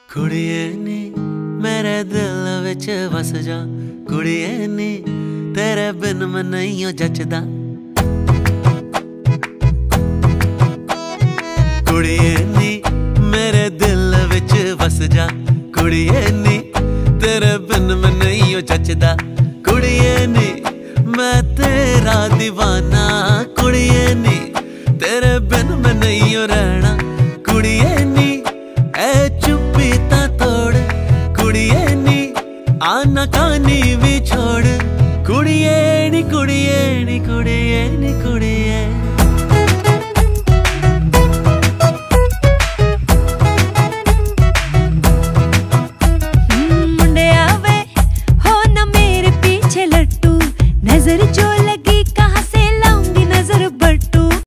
कुड़िए नी मेरे दिल विच वस जा, कुड़िए नी तेरे बिन मैं नहीं हो जचदा। कुड़िए नी मेरे दिल विच वस जा, कुड़िए नी तेरे बिन मैं नहीं हो जचदा। कुड़िए नी मैं तेरा दीवाना